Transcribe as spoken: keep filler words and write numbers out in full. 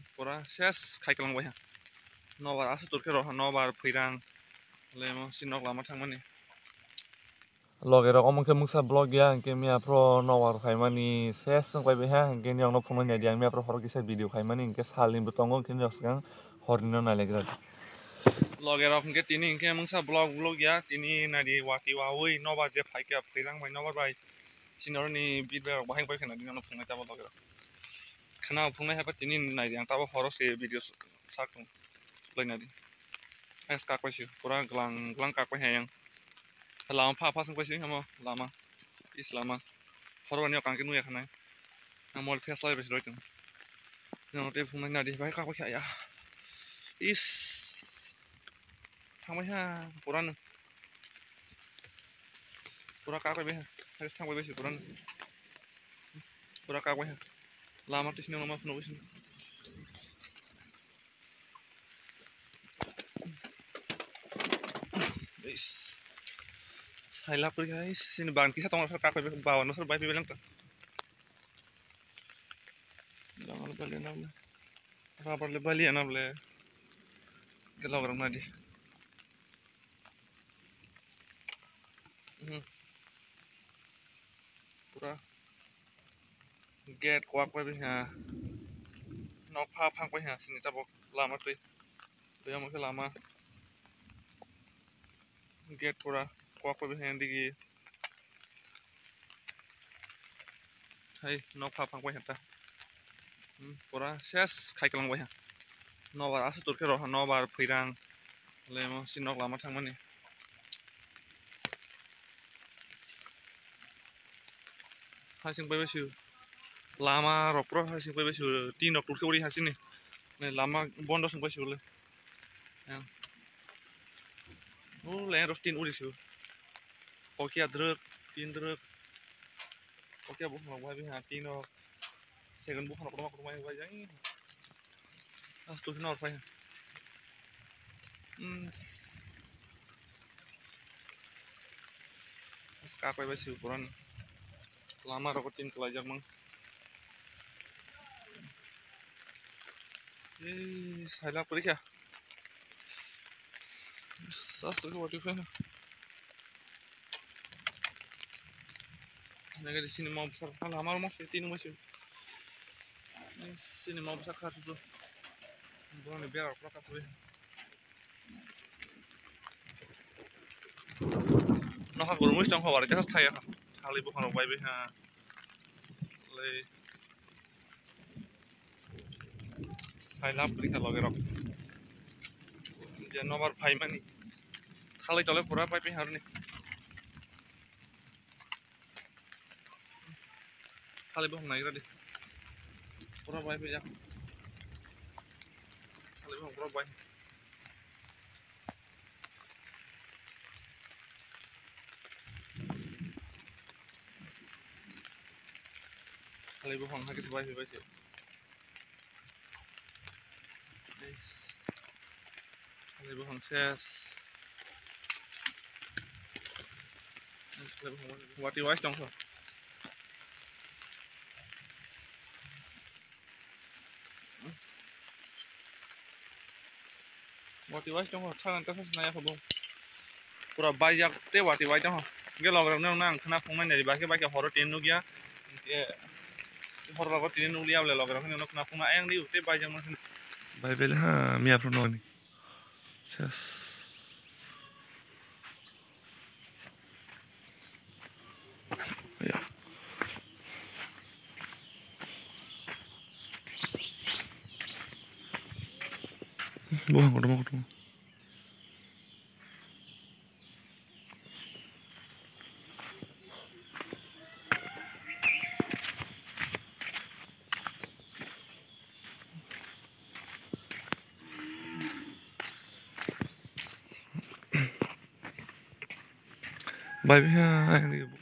pura ses खायखालांबाय ha नबार आसो तुरखे रहा नबार फैरां लेमो सिनक लामा थांमानि लगे रकम के मुक्सा ब्लॉग गया के मिया प्रो नवार खायमानि ses संबाय बे ha के नियाव न फंनाय नायदि आं मिया प्रो हर किसे भिडियो खायमानि इनके सालनि बतंगो के जसगां हरनिनो नायलेग्रा लगे रकम के तिनी इनके मुक्सा ब्लॉग ब्लॉग गया तिनी नायदि वाकी वावै नबार जे फायके फैरां बाय नबार बाय सिनरनि बिदबे बाहाय बाय खना दिनो फंनाय जाबा लगे खाना फंनाय हाबा तिनी नायदि आं ताबो हरसे भिडियो साकं लायनादि es kakwaisi pura glang glang kakwai hayang lama pha pha sangkwai hamo lama is lama horwani kangke nuya khanai amol feslai bes roitung no te phumai nadi bai kakwai khaya is thangbai ha puran pura kakwai be ha thangbai bes puran pura kakwai ha lama tisni lama phno bes is saila puri guys sini bang kisah tong kakwai be bawa no sar bai be belang ta jangan bali anable rabar le bali anable gelo orang nadi pura get kuak bai be ha nok pha phang bai ha sini tabok lama tui be mo lama get pura kuak bai be ha digi hai nok pha phang bai ha ta pura ses खायखालांबाय ha नबार आसो तुरखे रहा नबार फैरां लेमो सिनक लामा थांमानि हासिं बायबायसु लामा रप्र हासिं बायबायसु तीन अक तुरखे उरि हासिनि ने लामा बन्द संबायसुले ओ ले रस्तिन उरिसु ओकिया द्रक तीन द्रक ओकिया बुखना बाय बे हा तीन सेकंड बुखना कडमा कडमा बाय जाय as tu final fai hmm as ka pai basi ukuran lama rokotin kelajak mang eh saila puri kya sas tu wati fai naga di sini mau besar hal amar mau setini masih sini mau besar kasus tu bukan biar apa kapuri no ha gurmus tang hawar jas thaya khali bukan bai be ha le saila puri kha lage rok je nobar bhai mani khali tole pura bai be harni khali bukan nagira di pura bai be ya khali bukan pura bai khali bukan hakit bai be bai khali bukan ses wati wais dong so wati wais dong thangan ta naya khobo pura baijak te wati wai dong ge lograng nang nang khana phongmai nari ba ke ba ke horo ten nu gya ke hor ba tin nu liya le lograng no khana phongma ayang di te baijak ma bai bel ha mi apro no ni ses ya buang kodom kodom bai be ha